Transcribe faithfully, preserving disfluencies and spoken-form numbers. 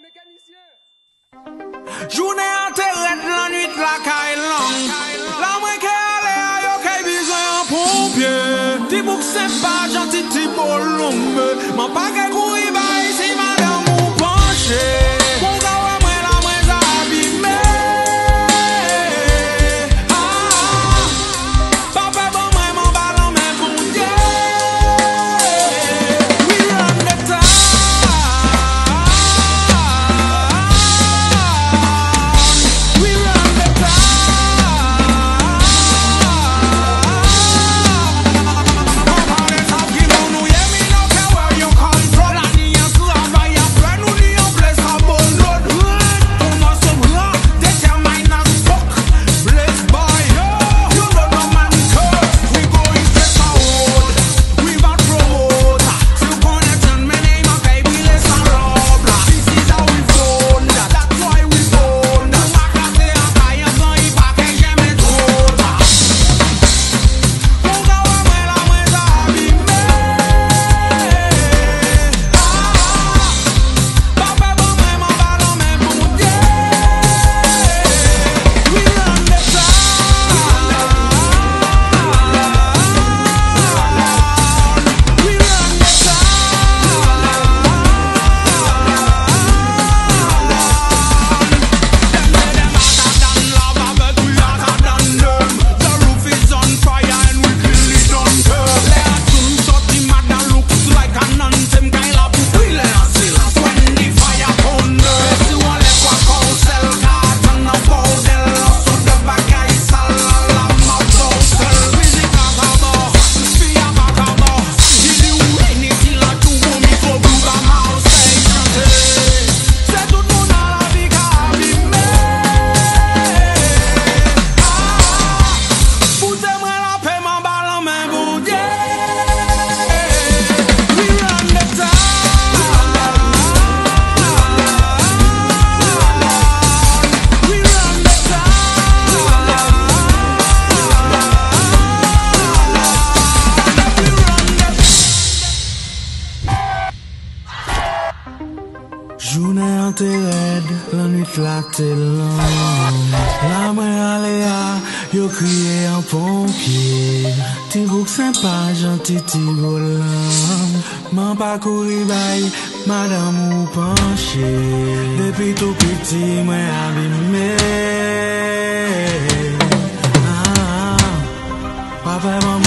Journée enterrée la nuit la caille longue. La moins qu'elle est, yo qu'elle besoin en pompier. Ti bouk c'est pas gentil, ti beau l'homme. M'en pas qu'elle courir, bah ici madame ou pencher. Pour qu'elle moi la moins abîmée. Ah, papa bon moi m'en ballon mais bon Dieu. We run the town. Journée enterrée, la nuit la longue. La main aléa, yo crié en pompier. Ti bouk sympa, gentil, ti volant. M'en pas courir, bye, madame ou penché. Depuis tout petit, moi abîmé. Ah, papa, maman.